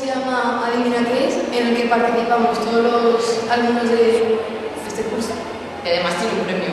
se llama Adivina qué es, en el que participamos todos los alumnos de este curso. Y además tiene un premio.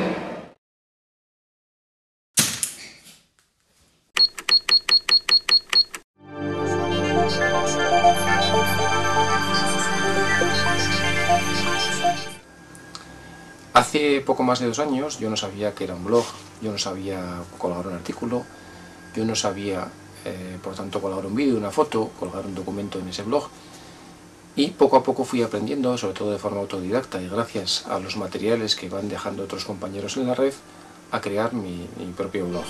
Hace poco más de 2 años yo no sabía que era un blog, yo no sabía colgar un artículo, yo no sabía, por tanto, colgar un vídeo, una foto, colgar un documento en ese blog. Y poco a poco fui aprendiendo, sobre todo de forma autodidacta y gracias a los materiales que van dejando otros compañeros en la red, a crear mi propio blog.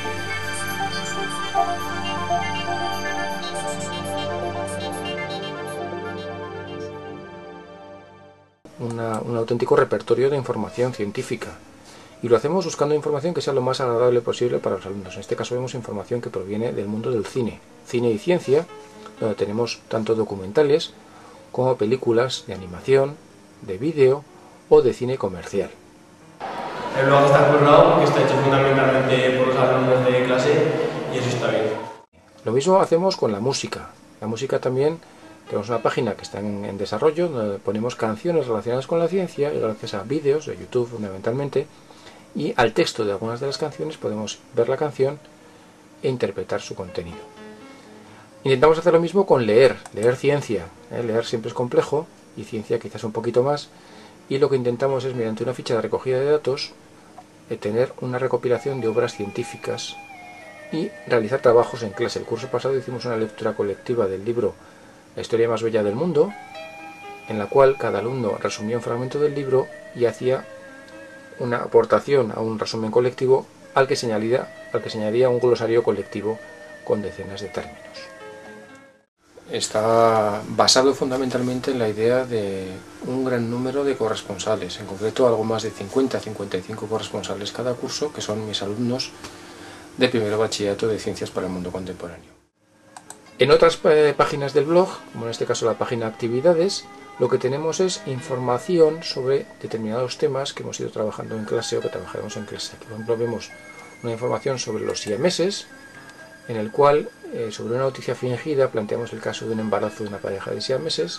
Un auténtico repertorio de información científica. Y lo hacemos buscando información que sea lo más agradable posible para los alumnos. En este caso vemos información que proviene del mundo del cine y ciencia, donde tenemos tanto documentales como películas de animación, de vídeo o de cine comercial. El blog está currado porque está hecho fundamentalmente por los alumnos de clase y eso está bien. Lo mismo hacemos con la música. La música también, tenemos una página que está en desarrollo, donde ponemos canciones relacionadas con la ciencia y gracias a vídeos de YouTube fundamentalmente y al texto de algunas de las canciones podemos ver la canción e interpretar su contenido. Intentamos hacer lo mismo con leer ciencia. Leer siempre es complejo y ciencia quizás un poquito más, y lo que intentamos es, mediante una ficha de recogida de datos, tener una recopilación de obras científicas y realizar trabajos en clase. El curso pasado hicimos una lectura colectiva del libro La historia más bella del mundo, en la cual cada alumno resumía un fragmento del libro y hacía una aportación a un resumen colectivo al que se añadía un glosario colectivo con decenas de términos. Está basado fundamentalmente en la idea de un gran número de corresponsales, en concreto algo más de 50-55 corresponsales cada curso, que son mis alumnos de primero bachillerato de Ciencias para el Mundo Contemporáneo. En otras páginas del blog, como en este caso la página Actividades, lo que tenemos es información sobre determinados temas que hemos ido trabajando en clase o que trabajaremos en clase. Aquí, por ejemplo, vemos una información sobre los siameses, en el cual, sobre una noticia fingida, planteamos el caso de un embarazo de una pareja de siameses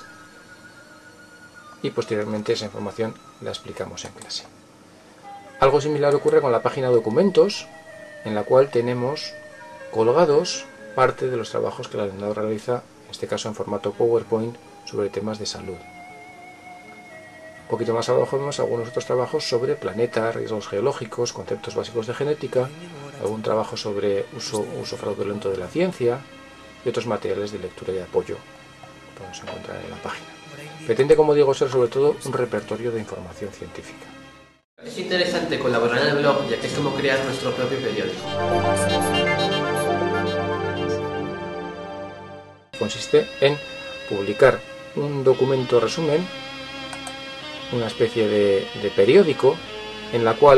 y posteriormente esa información la explicamos en clase. Algo similar ocurre con la página Documentos, en la cual tenemos colgados parte de los trabajos que el alumnado realiza, en este caso en formato PowerPoint, sobre temas de salud. Un poquito más abajo vemos algunos otros trabajos sobre planetas, riesgos geológicos, conceptos básicos de genética, algún trabajo sobre uso fraudulento de la ciencia y otros materiales de lectura y apoyo que podemos encontrar en la página. Pretende, como digo, ser sobre todo un repertorio de información científica. Es interesante colaborar en el blog, ya que es como crear nuestro propio periódico. Consiste en publicar un documento resumen, una especie de periódico en la cual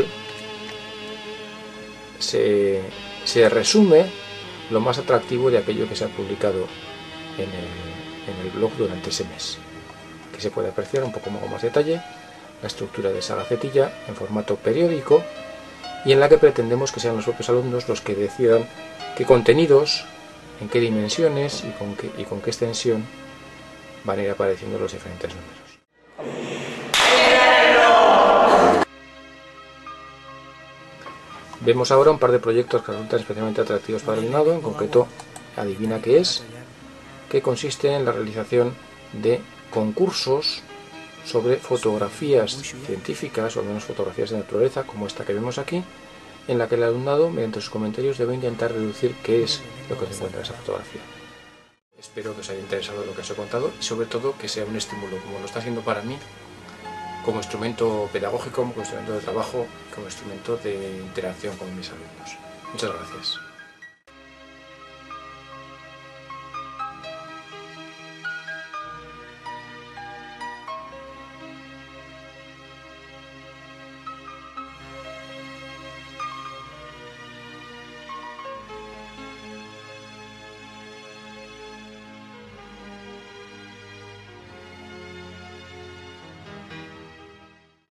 se resume lo más atractivo de aquello que se ha publicado en el blog durante ese mes. Aquí se puede apreciar un poco con más detalle la estructura de esa gacetilla en formato periódico y en la que pretendemos que sean los propios alumnos los que decidan qué contenidos, en qué dimensiones y con qué extensión van a ir apareciendo los diferentes números. Vemos ahora un par de proyectos que resultan especialmente atractivos para el alumnado, en concreto Adivina qué es, que consiste en la realización de concursos sobre fotografías científicas, o al menos fotografías de naturaleza, como esta que vemos aquí, en la que el alumnado, mediante sus comentarios, debe intentar deducir qué es lo que se encuentra en esa fotografía. Espero que os haya interesado lo que os he contado y sobre todo que sea un estímulo, como lo está haciendo para mí, como instrumento pedagógico, como instrumento de trabajo, como instrumento de interacción con mis alumnos. Muchas gracias.